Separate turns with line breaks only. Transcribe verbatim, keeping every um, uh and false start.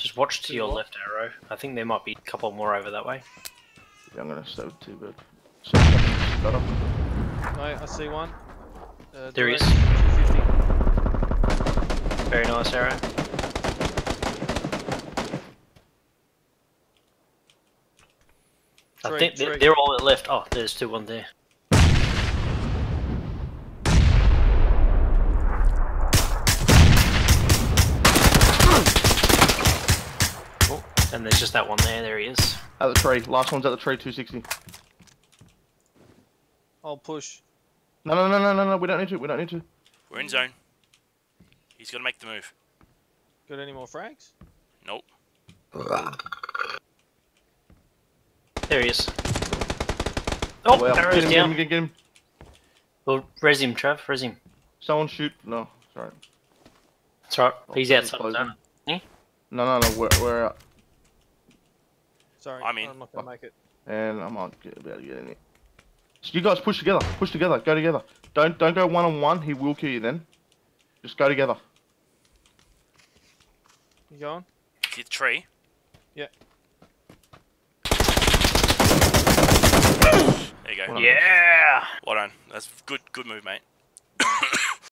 Just watch to
To
your
what?
left arrow. I think there might be a couple more over that way.
Yeah, I'm gonna save two, but so got up.
Right, I see one. Uh,
There he is.
two fifty.
Very nice arrow. I
Tree,
think they're,
tree.
they're all that left. Oh, there's two one there. Oh, and there's just that one there. There he is.
At the tree. Last one's at the tree, two sixty.
I'll push.
No, no, no, no, no, no. We don't need to. We don't need to.
We're in zone. He's got to make the move.
Got any more frags?
Nope.
There he is. Oh,
Well,
arrow's
get him, get
down.
him, get him, get him.
Well, res him, Trav. Res him.
Someone shoot. No, sorry.
That's right.
Oh,
He's
he's
outside the
closing.
zone. Eh?
No, no, no. We're, we're out.
Sorry,
I'm in.
I'm not gonna make it.
And I might get, be able to get in it. So you guys push together. Push together. Go together. Don't don't go one on one. He will kill you then. Just go together.
You going?
See the tree?
Yeah.
There you go.
Well,
Yeah.
Well done. That's good. Good move, mate.